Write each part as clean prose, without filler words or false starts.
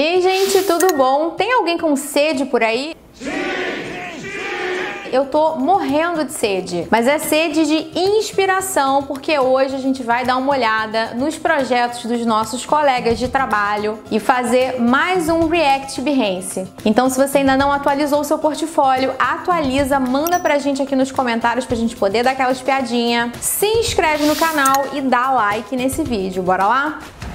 E aí, gente, tudo bom? Tem alguém com sede por aí? Eu tô morrendo de sede, mas é sede de inspiração, porque hoje a gente vai dar uma olhada nos projetos dos nossos colegas de trabalho e fazer mais um React Behance. Então, se você ainda não atualizou o seu portfólio, atualiza, manda pra gente aqui nos comentários pra gente poder dar aquela espiadinha, se inscreve no canal e dá like nesse vídeo. Bora lá?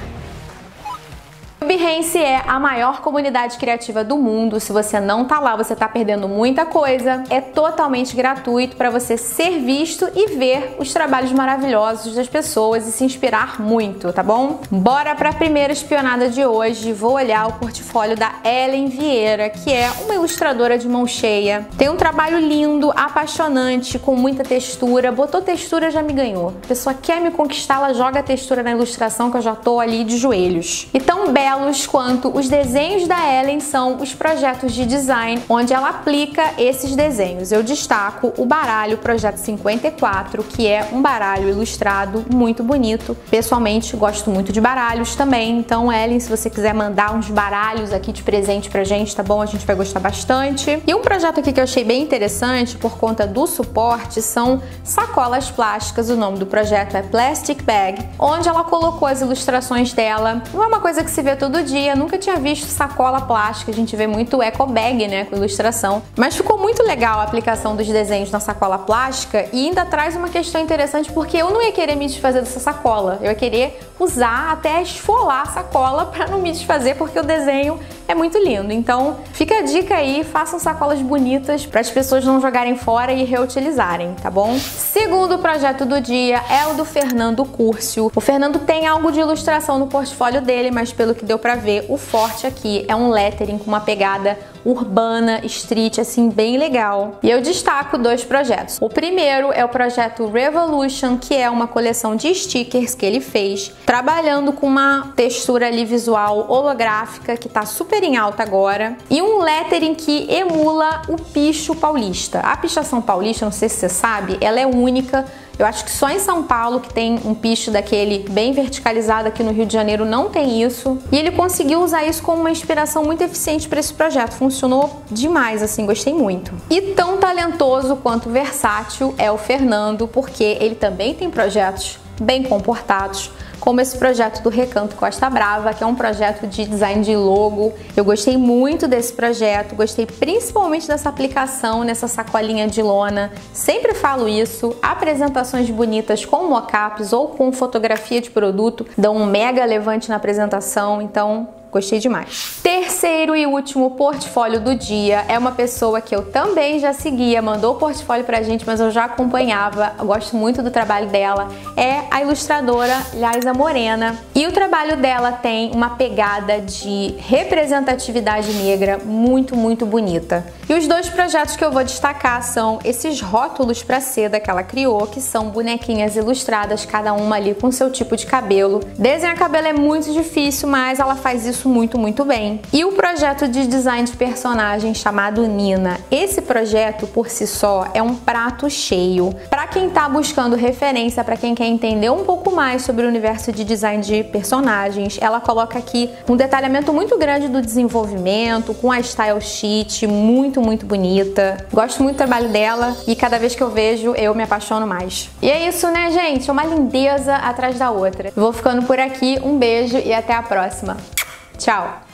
O Behance é a maior comunidade criativa do mundo. Se você não tá lá, você tá perdendo muita coisa. É totalmente gratuito para você ser visto e ver os trabalhos maravilhosos das pessoas e se inspirar muito, tá bom? Bora para a primeira espionada de hoje. Vou olhar o portfólio da Ellen Vieira, que é uma ilustradora de mão cheia. Tem um trabalho lindo, apaixonante, com muita textura. Botou textura, já me ganhou. A pessoa quer me conquistar, ela joga a textura na ilustração que eu já tô ali de joelhos. E tão belos quanto os desenhos da Ellen são os projetos de design, onde ela aplica esses desenhos. Eu destaco o baralho Projeto 54, que é um baralho ilustrado muito bonito. Pessoalmente, gosto muito de baralhos também. Então, Ellen, se você quiser mandar uns baralhos aqui de presente pra gente, tá bom? A gente vai gostar bastante. E um projeto aqui que eu achei bem interessante por conta do suporte são sacolas plásticas. O nome do projeto é Plastic Bag, onde ela colocou as ilustrações dela. Não é uma coisa que se vê todo dia, nunca tinha visto sacola plástica, a gente vê muito eco bag, né, com ilustração, mas ficou muito legal a aplicação dos desenhos na sacola plástica e ainda traz uma questão interessante, porque eu não ia querer me desfazer dessa sacola, eu ia querer usar até esfolar a sacola para não me desfazer, porque o desenho é muito lindo. Então fica a dica aí, façam sacolas bonitas para as pessoas não jogarem fora e reutilizarem, tá bom? Segundo projeto do dia é o do Fernando Curcio. O Fernando tem algo de ilustração no portfólio dele, mas pelo que deu pra ver, o forte aqui é um lettering com uma pegada urbana, street, assim, bem legal. E eu destaco dois projetos. O primeiro é o projeto Revolution, que é uma coleção de stickers que ele fez, trabalhando com uma textura ali visual holográfica, que tá super em alta agora, e um lettering que emula o picho paulista. A pichação paulista, não sei se você sabe, ela é única. Eu acho que só em São Paulo que tem um picho daquele bem verticalizado, aqui no Rio de Janeiro não tem isso. E ele conseguiu usar isso como uma inspiração muito eficiente para esse projeto. Funcionou demais, assim, gostei muito. E tão talentoso quanto versátil é o Fernando, porque ele também tem projetos bem comportados, como esse projeto do Recanto Costa Brava, que é um projeto de design de logo. Eu gostei muito desse projeto, gostei principalmente dessa aplicação nessa sacolinha de lona. Sempre falo isso, apresentações bonitas com mockups ou com fotografia de produto dão um mega levante na apresentação, então gostei demais. Terceiro e último portfólio do dia é uma pessoa que eu também já seguia, mandou o portfólio pra gente, mas eu já acompanhava, eu gosto muito do trabalho dela, é a ilustradora Liza Morena. E o trabalho dela tem uma pegada de representatividade negra muito bonita. E os dois projetos que eu vou destacar são esses rótulos pra seda que ela criou, que são bonequinhas ilustradas, cada uma ali com seu tipo de cabelo. Desenhar cabelo é muito difícil, mas ela faz isso muito bem. E o projeto de design de personagem chamado Nina. Esse projeto por si só é um prato cheio. Para quem tá buscando referência, para quem quer entender um pouco mais sobre o universo de design de personagens, ela coloca aqui um detalhamento muito grande do desenvolvimento, com a style sheet muito bonita. Gosto muito do trabalho dela e cada vez que eu vejo eu me apaixono mais. E é isso, né, gente? Uma lindeza atrás da outra. Vou ficando por aqui, um beijo e até a próxima. Tchau!